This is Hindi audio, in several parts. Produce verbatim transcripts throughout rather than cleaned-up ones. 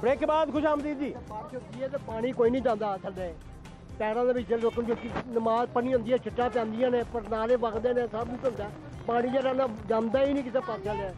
ब्रेक के बाद खुश आमदीद जी। बारिश होती है तो पानी कोई नहीं जाता थले पैरों के विच लोगों की नमाज पढ़नी होती है छिट्टा पैंदियां ने पर नाले वगदे ने सब कुछ होता पानी जरा ना जाता ही नहीं किसी पासे ने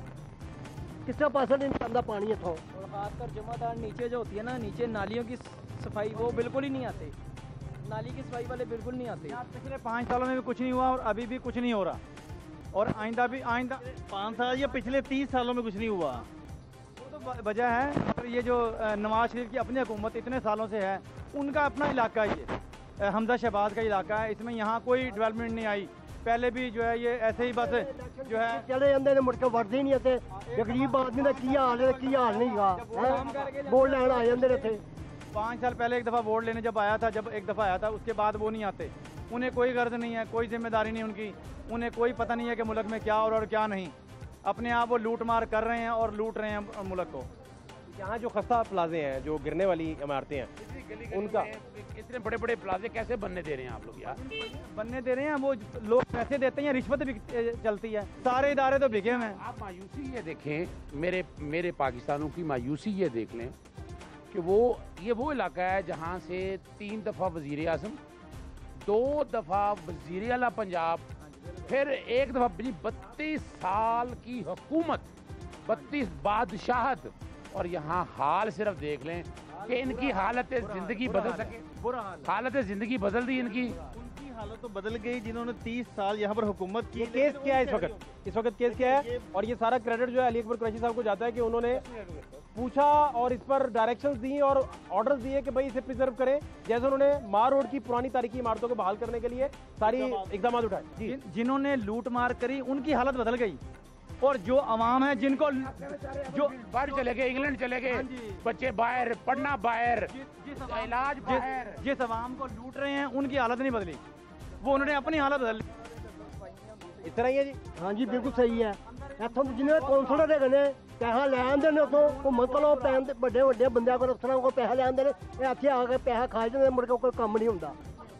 किसी पासे नहीं जाता पानी इतों। और खासकर जमादार नीचे जो होती है ना, नीचे नालियों की सफाई वो बिल्कुल ही नहीं आते, नाली की सफाई वाले बिल्कुल नहीं आते। पिछले पाँच सालों में भी कुछ नहीं हुआ और अभी भी कुछ नहीं हो रहा और आइंदा भी आइंदा पाँच साल या पिछले तीस सालों में कुछ नहीं हुआ। वो तो वजह है और ये जो नवाज शरीफ की अपनी हुकूमत इतने सालों से है, उनका अपना इलाका है, ये हमजा शहबाज का इलाका है, इसमें यहाँ कोई डेवलपमेंट नहीं आई। पहले भी जो है ये ऐसे ही बस जो है चले जाते हैं मुड़ के वरते ही नहीं आते। गरीब आदमी का की हाल है की हाल नहीं गा वोट लैन आ जाते थे। पाँच साल पहले एक दफ़ा वोट लेने जब आया था, जब एक दफ़ा आया था उसके बाद वो नहीं आते। उन्हें कोई गर्ज नहीं है, कोई जिम्मेदारी नहीं उनकी, उन्हें कोई पता नहीं है कि मुल्क में क्या हो रहा है और क्या नहीं। अपने आप वो लूट मार कर रहे हैं और लूट रहे हैं मुल्क को। यहाँ जो खस्ता प्लाजे हैं, जो गिरने वाली इमारतें हैं, उनका इतने बड़े बड़े प्लाजे कैसे बनने दे रहे हैं आप लोग यार? बनने दे रहे हैं, वो लोग पैसे देते हैं, रिश्वत भी चलती है, सारे इदारे तो बिके हुए हैं। आप मायूसी ये देखें, मेरे मेरे पाकिस्तानों की मायूसी ये देख लें कि वो ये वो इलाका है जहाँ से तीन दफ़ा वज़ीर आज़म, दो दफ़ा वज़ीर आला पंजाब, फिर एक दफ़ा बत्तीस साल की हुकूमत, बत्तीस बादशाहत, और यहाँ हाल सिर्फ देख लें कि इनकी हालत ज़िंदगी बदल सके। बुरा हाल, हालत ज़िंदगी बदल दी इनकी। उनकी हालत तो बदल गई जिन्होंने तीस साल यहाँ पर हुकूमत की। केस क्या है इस वक्त? इस वक्त केस क्या है? और ये सारा क्रेडिट जो है अली अकबर कुरैशी साहब को जाता है कि उन्होंने पूछा और इस पर डायरेक्शंस दी और ऑर्डर्स दिए कि भाई इसे प्रिजर्व करें। जैसे उन्होंने मार रोड की पुरानी तारीखी इमारतों को बहाल करने के लिए सारी इकदाम उठाए। जी, जिन्होंने लूट मार करी उनकी हालत बदल गई और जो अवाम है जिनको जो बाहर चले गए, इंग्लैंड चले गए, बच्चे बाहर, पढ़ना बाहर, इलाज बाहर, जिस अवाम को लूट रहे हैं उनकी हालत नहीं बदली, वो उन्होंने अपनी हालत बदल ली। इस तरह ही है जी। हाँ जी बिल्कुल सही है। इतों जिन्हें कौंसलर के ने पैसा लै आते हैं उतों घूमन घलो पैन बड़े बड़े बंद को अफसर को पैसा लै आते हैं, इतने आके पैसा खा जाते मुड़ के कोई काम नहीं होता।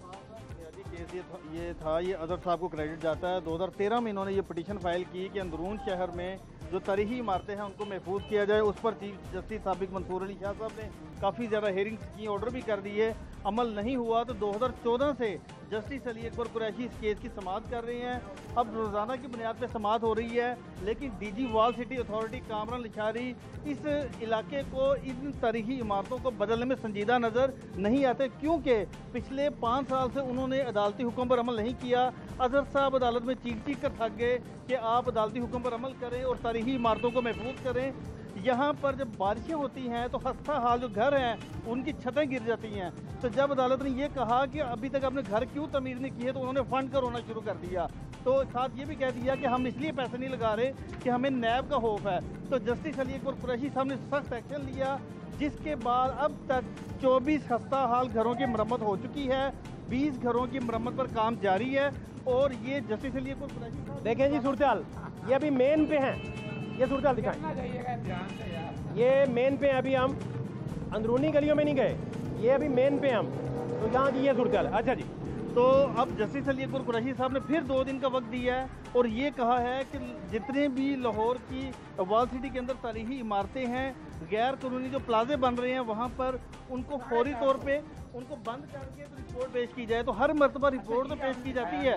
ये था, ये था ये अजहर साहब को क्रेडिट जाता है। दो हज़ार तेरह में इन्होंने ये पिटीशन फाइल की कि अंदरून शहर में जो तारीखी इमारतें हैं उनको महफूज किया जाए। उस पर चीफ जस्टिस साबिक मंसूर अली शाह साहब ने काफ़ी ज़्यादा हेयरिंग्स की, ऑर्डर भी कर दिए, अमल नहीं हुआ। तो दो हज़ार चौदह से जस्टिस अली अकबर कुरैशी इस केस की समाअत कर रहे हैं। अब रोज़ाना की बुनियाद पर समाअत हो रही है, लेकिन DG wall city authority Kamran Lishari इस इलाके को, इन तारीखी इमारतों को बदलने में संजीदा नज़र नहीं आते, क्योंकि पिछले पाँच साल से उन्होंने अदालती हुक्म पर अमल नहीं किया। अजहर साहब अदालत में चीख चीख कर थक गए कि आप अदालती हुक्म पर अमल करें और तारीखी इमारतों को महफूज करें। यहाँ पर जब बारिशें होती हैं तो खस्ता हाल जो घर हैं उनकी छतें गिर जाती हैं। तो जब अदालत ने ये कहा कि अभी तक आपने घर क्यों तमीर नहीं की है, तो उन्होंने फंड का रोना शुरू कर दिया। तो साथ ये भी कह दिया कि हम इसलिए पैसे नहीं लगा रहे कि हमें नैब का खौफ है। तो जस्टिस अली अकबर कुरैशी साहब ने सख्त एक्शन लिया, जिसके बाद अब तक चौबीस खस्ता हाल घरों की मरम्मत हो चुकी है, बीस घरों की मरम्मत पर काम जारी है। और ये जस्टिस अली अकबर कुरैशी साहब देखें जी सूरत हाल, ये अभी मेन पे हैं, ये सूरत हाल दिखाएं। ये मेन पे अभी हम अंदरूनी गलियों में नहीं गए, ये अभी मेन पे हम, तो यहाँ की ये सूरत हाल। अच्छा जी, तो अब जस्टिस अली अकबर कुरैशी साहब ने फिर दो दिन का वक्त दिया है और ये कहा है कि जितने भी लाहौर की वॉल सिटी के अंदर तारीखी इमारतें हैं, गैर कानूनी जो प्लाजे बन रहे हैं, वहाँ पर उनको फौरी तौर पे उनको बंद करके तो रिपोर्ट पेश की जाए। तो हर मरतबा रिपोर्ट तो पेश की जाती है।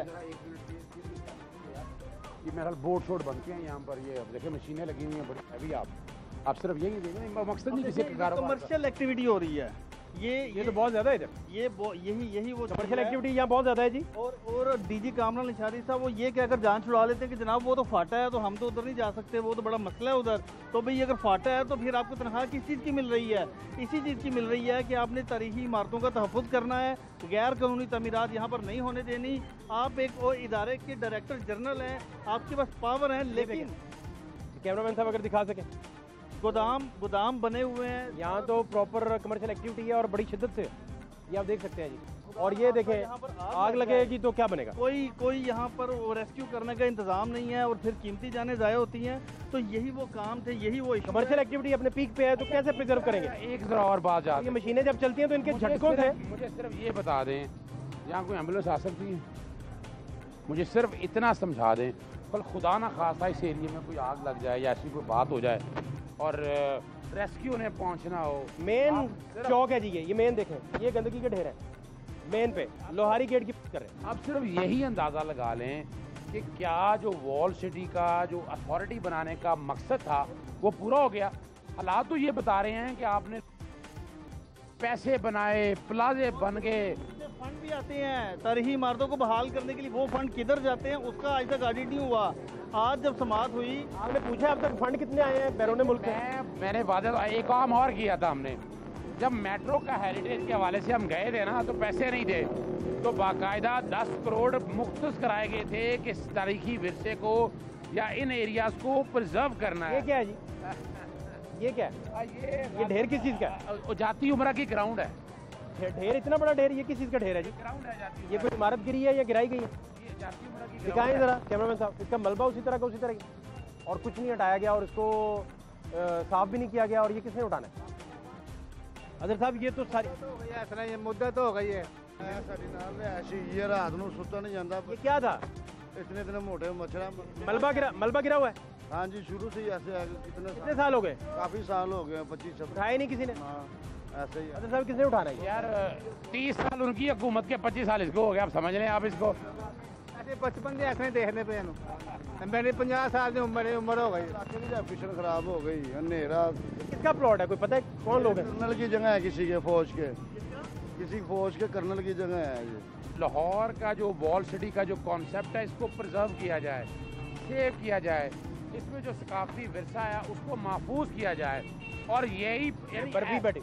ये मेरा बोर्ड शोर्ड बनते हैं यहाँ पर, ये अब देखिए मशीनें लगी हुई हैं बड़ी हैवी। आप आप सिर्फ यही देखें, मकसद नहीं किसी का कमर्शियल एक्टिविटी हो रही है। ये ये तो बहुत ज़्यादा है इधर, ये यही यही वो कमर्शियल एक्टिविटी यहाँ बहुत ज़्यादा है जी। और और डीजी कामरान लिशारी साहब वो ये कहकर जान छुड़ा लेते हैं कि जनाब वो तो फाटा है तो हम तो उधर नहीं जा सकते, वो तो बड़ा मसला है उधर। तो भाई अगर फाटा है तो फिर आपको तनख्वाह किस चीज़ की मिल रही है? इसी चीज़ की मिल रही है कि आपने तारीखी इमारतों का तहफ़्फ़ुज़ करना है, गैर कानूनी तमीरात यहाँ पर नहीं होने देनी। आप एक और इदारे के डायरेक्टर जनरल हैं, आपके पास पावर है, लेकिन कैमरामैन साहब अगर दिखा सकें, गोदाम गोदाम बने हुए हैं। यहाँ तो प्रॉपर कमर्शियल एक्टिविटी है और बड़ी शिद्दत से, ये आप देख सकते हैं जी। और ये देखें, आग लगेगी तो क्या बनेगा? कोई कोई यहाँ पर रेस्क्यू करने का इंतजाम नहीं है और फिर कीमती जानें ज़ाया होती हैं। तो यही वो काम थे, यही वो कमर्शियल एक्टिविटी अपने पीक पे है तो कैसे प्रिजर्व करेंगे? एक जरा और बात याद, ये मशीनें जब चलती हैं तो इनके झटकों से, मुझे सिर्फ ये बता दें, यहाँ कोई एम्बुलेंस आ सकती है? मुझे सिर्फ इतना समझा दें, कल खुदा ना खासा इस एरिए में कोई आग लग जाए या ऐसी कोई बात हो जाए और रेस्क्यू ने पहुंचना हो। मेन चौक है जी, ये ये मेन देखें, ये गंदगी के ढेर है मेन पे, लोहारी गेट की कर रहे हैं। आप सिर्फ यही अंदाज़ा लगा लें कि क्या जो वॉल सिटी का जो अथॉरिटी बनाने का मकसद था वो पूरा हो गया। हालात तो ये बता रहे हैं कि आपने पैसे बनाए, प्लाजे बन गए, फंड भी आते हैं तारीखी इमारतों को बहाल करने के लिए, वो फंड किधर जाते हैं उसका आज तक ऑडिट नहीं हुआ। आज जब समाअत हुई, आपने पूछा अब तक फंड कितने आए हैं बैरून मुल्क में? मैं मैंने वादा एक काम और किया था हमने, जब मेट्रो का हेरिटेज के हवाले से हम गए थे ना तो पैसे नहीं थे, तो बाकायदा दस करोड़ मुख्तस कराए गए थे कि इस तारीखी विरसे को या इन एरियाज को प्रिजर्व करना है। ये क्या है जी? ये क्या है? ये ये ढेर किस चीज़ का है? जाती उम्र की ग्राउंड है। ढेर- ढेर इतना बड़ा ढेर, ये किस चीज़ का ढेर है जी? ग्राउंड है जाती ये कोई इमारत गिरी है या गिराई गई है? ये जाती उम्र की दिखाएं जरा कैमरामैन साहब, इसका मलबा उसी तरह का उसी तरह का और कुछ नहीं हटाया गया और इसको अ, साफ भी नहीं किया गया, और ये किसने उठाना है? अजहर साहब ये तो सारी ये मुद्दत हो गई है। ये रात को सुता नहीं जाता, ये क्या था? इतने इतने मोटे मच्छर। मलबा गिरा मलबा गिरा हुआ है? हाँ जी, शुरू से ही ऐसे है। कितने कितने साल हो गए? काफी साल हो गए, पच्चीस उठाए नहीं किसी ने? हाँ, ऐसे ही है। अजहर साहब किसने उठाना है? यार तीस साल उनकी हुकूमत के, पच्चीस साल इसको हो गया। आप समझ लें आप इसको। बचपन से ऐसे देखने पे मेरी पचास साल की उम्र उम्र हो गई। फिशन खराब हो गई, अंधेरा। किसका प्लॉट है, कोई पता है कौन लोग हैं? कर्नल की जगह है, किसी के फौज के, किसी फौज के कर्नल की जगह है ये। लाहौर का जो वॉल सिटी का जो कॉन्सेप्ट है इसको प्रिजर्व किया जाए, सेव किया जाए, इसमें जो सकाफती विरसा है उसको महफूज किया जाए। और यही बर्फी बैठी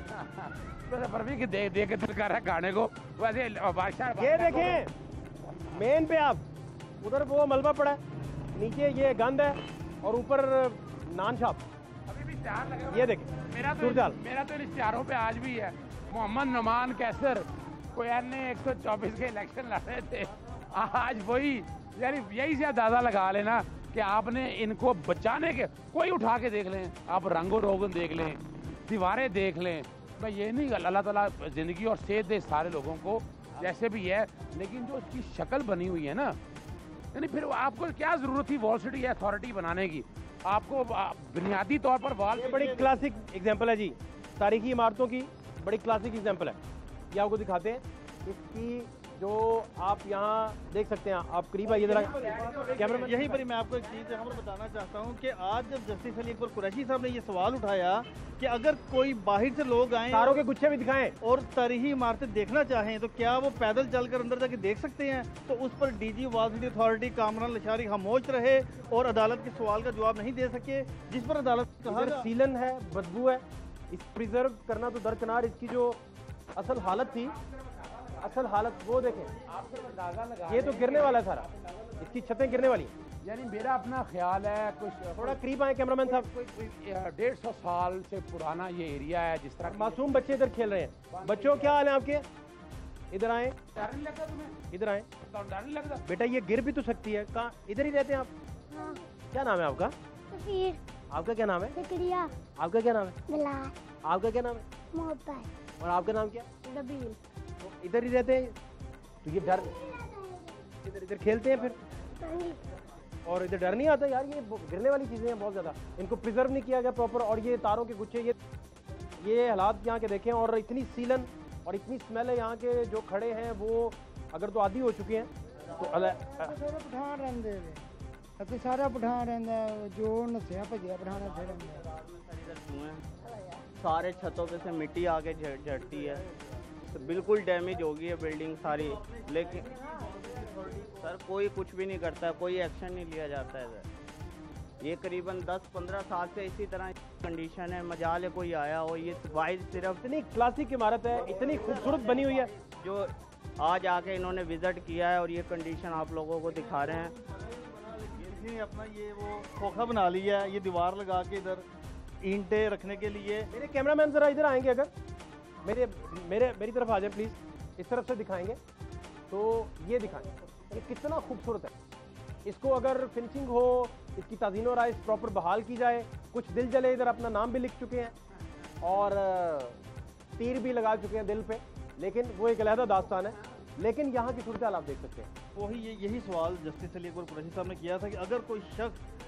बर्फी की देख देख के दिल कर रहा है खाने को। वैसे बादशाह ये देखें मेन पे, आप उधर वो मलबा पड़ा है, नीचे ये गंद है और ऊपर नान शॉप। अभी भी इश्तिहार लगे हुए। ये देखें मेरा तो सूरजाल। मेरा तो इन इश्तिहारों पे आज भी है। मोहम्मद नुमान कैसर कोई एन एक सौ चौबीस के इलेक्शन लड़ रहे थे, आज वही, यानी यही से अंदाजा लगा लेना कि आपने इनको बचाने के, कोई उठा के देख लें, आप रंगो रोगन देख लें, दीवारें देख लें। मैं ये नहीं, अल्लाह ताला जिंदगी और सेहत दे सारे लोगों को जैसे भी है, लेकिन जो इसकी शक्ल बनी हुई है ना, यानी फिर आपको क्या जरूरत थी वॉल सिटी अथॉरिटी बनाने की? आपको बुनियादी तौर पर वॉल, ये बड़ी क्लासिक एग्जांपल है जी, तारीखी इमारतों की बड़ी क्लासिक एग्जांपल है। ये आपको दिखाते हैं, इसकी जो आप यहाँ देख सकते हैं, आप करीब आइए जरा कैमरा। यहीं पर ही मैं आपको एक चीज़ हम बताना चाहता हूँ कि आज जब जस्टिस अली अकबर कुरैशी साहब ने ये सवाल उठाया कि अगर कोई बाहर से लोग आए तारों के गुच्छे भी दिखाएं और तारीखी इमारतें देखना चाहें तो क्या वो पैदल चलकर अंदर जाके देख सकते हैं? तो उस पर DG wall city authority Kamran Lashari खामोश रहे और अदालत के सवाल का जवाब नहीं दे सके, जिस पर अदालत कहा सीलन है, बदबू है, इस प्रिजर्व करना तो दरकिनार, इसकी जो असल हालत थी, असल हालत वो देखें, ये तो गिरने वाला है सारा, इसकी छतें गिरने वाली। यानी मेरा अपना ख्याल है कुछ थोड़ा करीब आए कैमरामैन साहब। डेढ़ सौ साल से पुराना ये एरिया है। जिस तरह मासूम बच्चे इधर खेल रहे हैं। बच्चों क्या हाल है आपके? इधर आए, डर नहीं लगता तुम्हें? इधर आए डर नहीं लगता? बेटा, ये गिर भी तो सकती है। कहाँ, इधर ही रहते हैं आप? हाँ। क्या नाम है आपका? सफीर, आपका क्या नाम है? जकरिया, आपका क्या नाम है? बिलाल, आपका क्या नाम है? मोहब्बत, और आपका नाम क्या? रबील। तो इधर ही रहते हैं, तो ये डर, इधर इधर खेलते हैं फिर, और इधर डर नहीं आता यार? ये गिरने वाली चीज़ें हैं बहुत ज़्यादा, इनको प्रिजर्व नहीं किया गया प्रॉपर। और ये तारों के गुच्छे, ये ये हालात यहाँ के देखें, और इतनी सीलन और इतनी स्मेल है यहाँ के। जो खड़े हैं वो अगर तो आदी हो चुके हैं तो पठान रहते अभी सारा पठान रहता जो नसिया भजिया पठान सारे छतों पे से मिट्टी आके झड़ती है, तो बिल्कुल डैमेज हो गई है बिल्डिंग सारी, लेकिन सर कोई कुछ भी नहीं करता है, कोई एक्शन नहीं लिया जाता है सर। ये करीबन दस पंद्रह साल से इसी तरह कंडीशन है, मजाल है कोई आया हो। ये वाइज सिर्फ इतनी क्लासिक इमारत है, इतनी खूबसूरत बनी हुई है, जो आज आके इन्होंने विजिट किया है और ये कंडीशन आप लोगों को दिखा रहे हैं। ये अपना ये वो खोखा बना लिया है, ये दीवार लगा के इधर ईंटें रखने के लिए। मेरे कैमरामैन जरा इधर आएंगे, अगर मेरे मेरे मेरी तरफ आ जाए प्लीज, इस तरफ से दिखाएंगे तो ये दिखाएं, ये कितना खूबसूरत है। इसको अगर फिनिशिंग हो, इसकी ताज़ीन और राइस प्रॉपर बहाल की जाए, कुछ दिल जले, इधर अपना नाम भी लिख चुके हैं और तीर भी लगा चुके हैं दिल पे, लेकिन वो एक अलहदा दास्तान है। लेकिन यहाँ की सूरत हाल आप देख सकते हैं। वही ये यही सवाल जस्टिस अली अकबर कुरैशी साहब ने किया था कि अगर कोई शख्स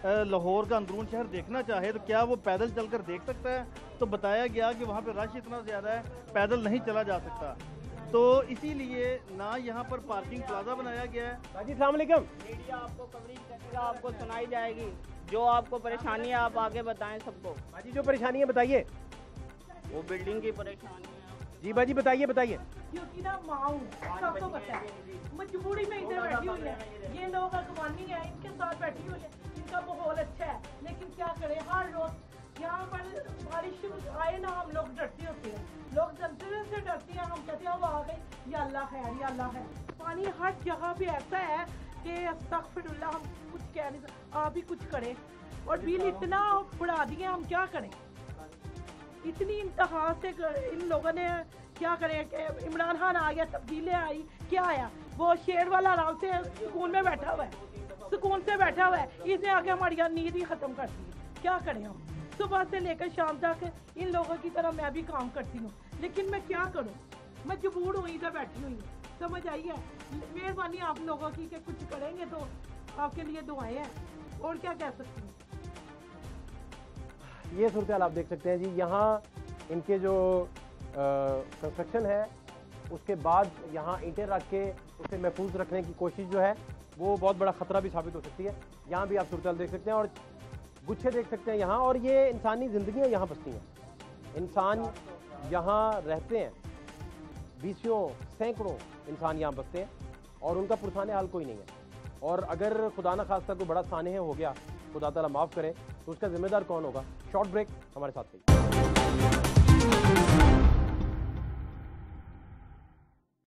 लाहौर का अंदरून शहर देखना चाहे तो क्या वो पैदल चलकर देख सकता है? तो बताया गया कि वहाँ पे रश इतना ज़्यादा है, पैदल नहीं चला जा सकता। तो इसीलिए ना यहाँ पर पार्किंग प्लाजा बनाया गया है। हाजी अस्सलाम वालेकुम। मीडिया आपको कवरेज करेगा, आपको सुनाई जाएगी, जो आपको परेशानी है आप आगे बताएं सबको। हाजी जो परेशानी है बताइए। वो बिल्डिंग की परेशानी है। जी बाजी बताइए बताइए। क्योंकि ना माँ हूँ, सबको पता है, मजबूरी में इधर बैठी हुई है। ये लोग अगवानी है, इनके साथ बैठी हुई है, इनका माहौल अच्छा है, लेकिन क्या करें, हर रोज यहाँ पर बारिश आए ना हम लोग डरते होते हैं, लोग जल्दी से डरते हैं। हम कहते हैं वो आ गई, या अल्लाह है या अल्लाह है। पानी हर जगह पे ऐसा है कि अस्तगफिरुल्लाह, हम कुछ कह नहीं सकते, आप ही कुछ करें। और बिल इतना बढ़ा दिए, हम क्या करें? इतनी इंतहा से इन लोगों ने क्या करें कि इमरान खान आ गया, तब्दीली आई, क्या आया? वो शेर वाला आराम से सुकून में बैठा हुआ है, सुकून से बैठा हुआ है, इसने आगे हमारी नींद ही खत्म कर दी है। क्या करें हम? सुबह से लेकर शाम तक इन लोगों की तरह मैं भी काम करती हूँ, लेकिन मैं क्या करूँ, मजबूर हुई इधर बैठी हुई हूँ। समझ आई है? मेहरबानी आप लोगों की कि कुछ करेंगे तो आपके लिए दुआएं हैं, और क्या कह सकती हूँ। ये सूरत हाल आप देख सकते हैं जी। यहाँ इनके जो कंस्ट्रक्शन है उसके बाद यहाँ ईंटें रख के उसे महफूज रखने की कोशिश जो है वो बहुत बड़ा ख़तरा भी साबित हो सकती है। यहाँ भी आप सूरत हाल देख सकते हैं और गुच्छे देख सकते हैं यहाँ, और ये इंसानी ज़िंदगियाँ यहाँ बसती हैं, इंसान यहाँ रहते हैं, बीसियों सैकड़ों इंसान यहाँ बसते हैं और उनका पुरसाने हाल कोई नहीं है। और अगर खुदा न खास्ता कोई बड़ा सानह हो गया, खुदा ताला माफ़ करे, तो उसका जिम्मेदार कौन होगा? शॉर्ट ब्रेक, हमारे साथ रहिए।